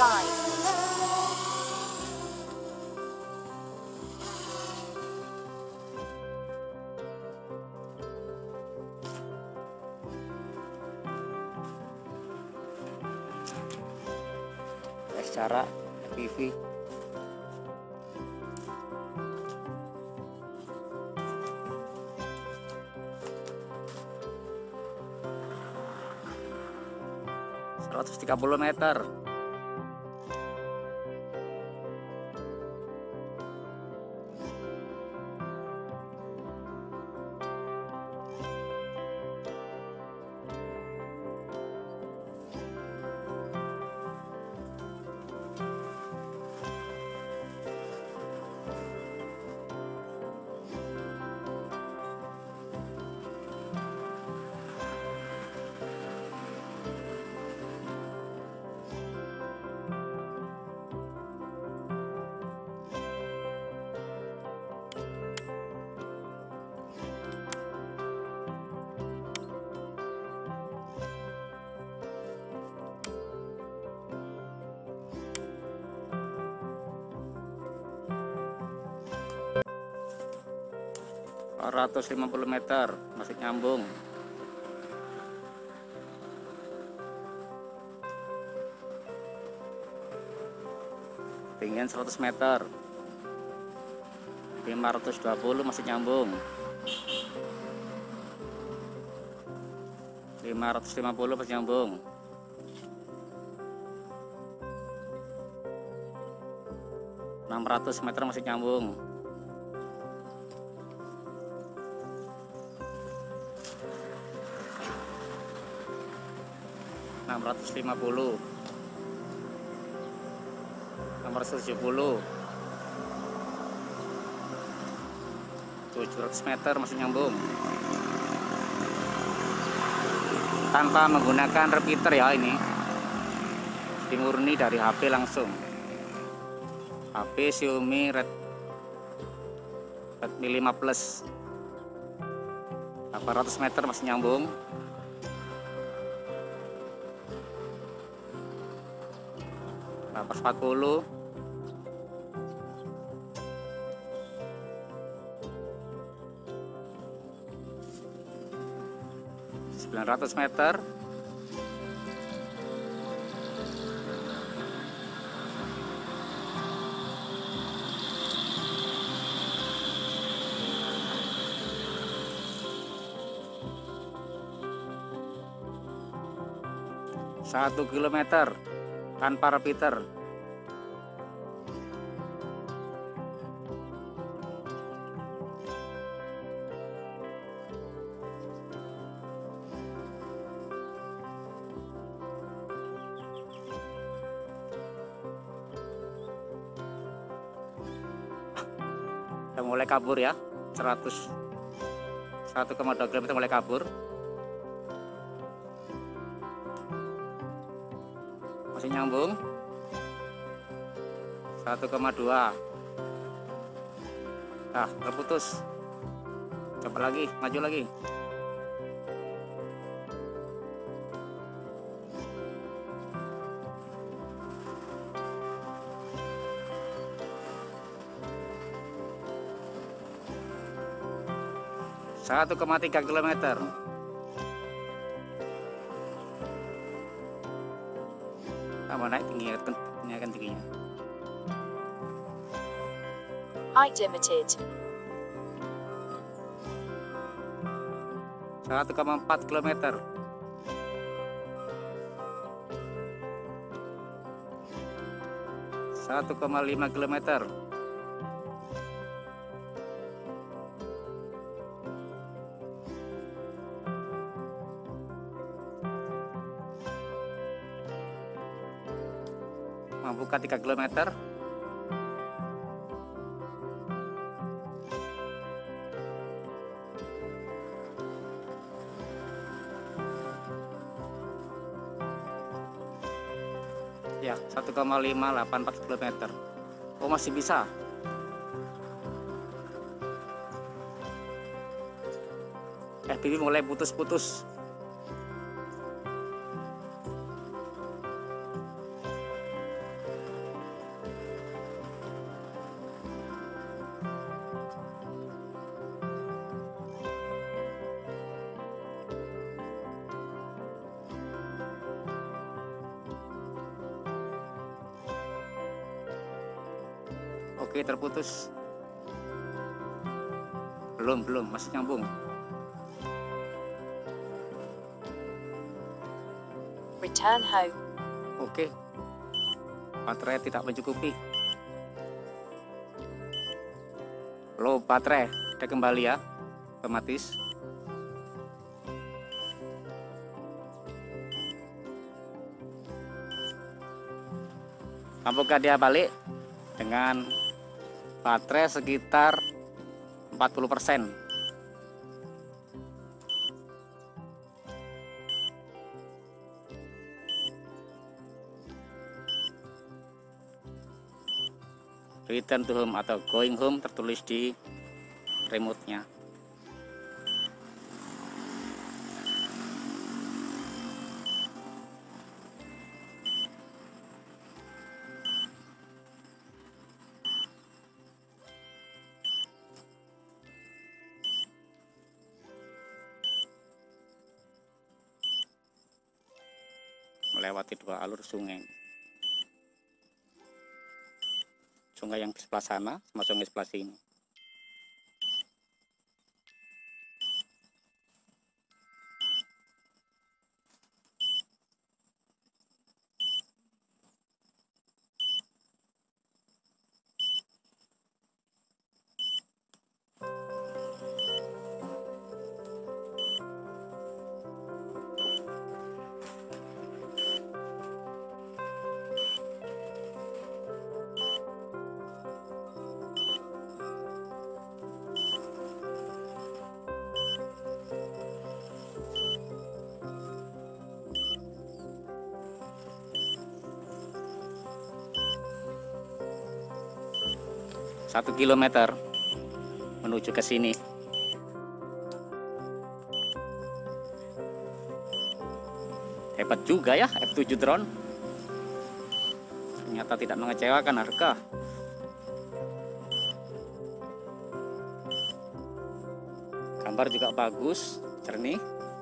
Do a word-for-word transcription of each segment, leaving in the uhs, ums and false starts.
line. Cara P V seratus tiga puluh meter. empat ratus lima puluh meter masih nyambung. Ketinggian seratus meter. lima ratus dua puluh masih nyambung. lima ratus lima puluh masih nyambung. enam ratus meter masih nyambung. enam ratus lima puluh, enam ratus tujuh puluh, tujuh ratus meter masih nyambung tanpa menggunakan repeater ya. Ini murni dari H P langsung, H P Xiaomi Red Redmi lima Plus. delapan ratus meter masih nyambung. delapan ratus empat puluh, sembilan ratus meter, satu kilometer tanpa repeater. Udah mulai kabur ya, seratus satu koma dua kilometer mulai kabur. Masih nyambung satu koma dua. Nah, terputus. Coba lagi, maju lagi. satu koma tiga kilometer. Tambah naik tinggi, naikkan tingginya. Height limited. satu koma empat kilometer. satu koma lima kilometer. Membuka tiga kilometer. Ya, satu koma lima delapan empat kilometer. Oh, masih bisa. F P V mulai putus-putus. Oke, terputus. Belum, belum, masih nyambung. Return home. Oke. Baterai tidak mencukupi. Low baterai. Kita kembali ya. Otomatis. Apakah dia balik dengan baterai sekitar empat puluh persen. Return to home atau going home tertulis di remote-nya. Melewati dua alur sungai. Sungai yang di sebelah sana sama sungai sebelah sini. Satu kilometer menuju ke sini. Hebat juga ya F tujuh drone. Ternyata tidak mengecewakan harga. Gambar juga bagus, jernih.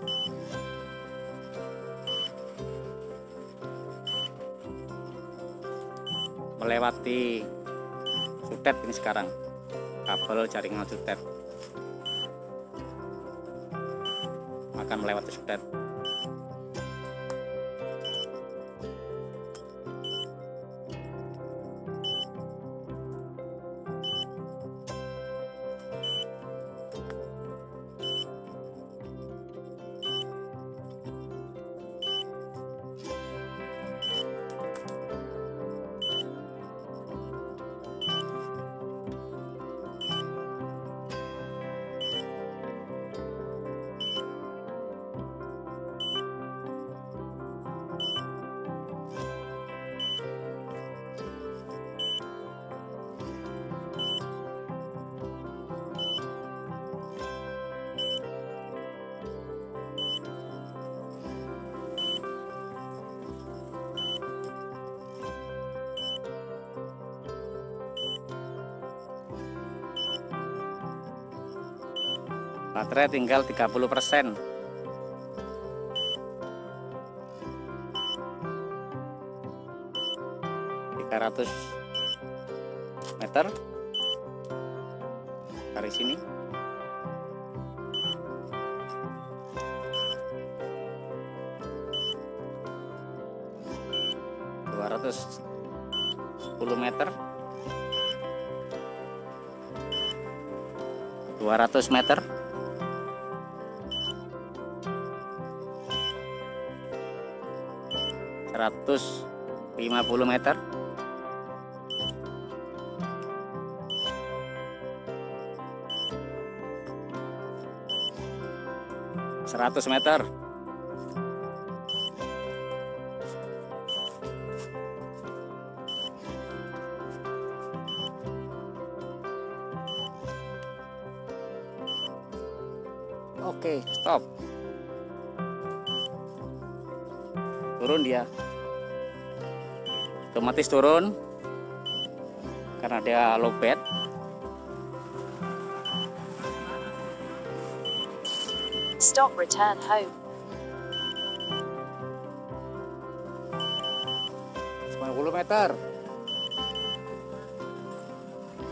Melewati Sudet ini sekarang, kabel jaringan Sudet, akan melewati Sudet. Baterai tinggal tiga puluh persen. tiga ratus meter dari sini. dua ratus sepuluh meter. dua ratus meter. seratus lima puluh meter. seratus meter. Oke, stop. Turun dia. Otomatis turun karena dia lowbat. Stop, return home. sembilan puluh meter.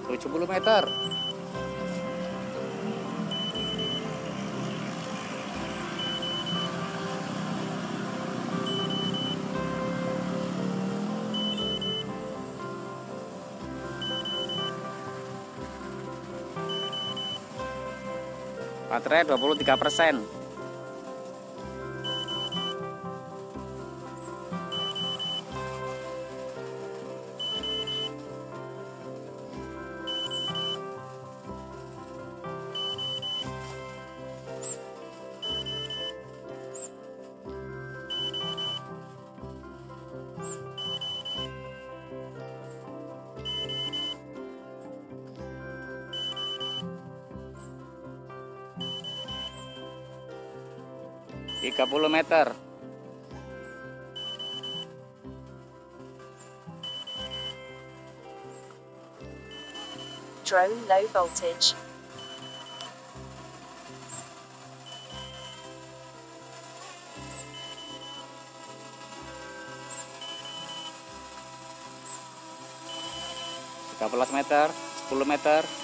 tujuh puluh meter. Baterai dua puluh tiga persen. tiga puluh meter. Drone low voltage. tiga belas meter, sepuluh meter.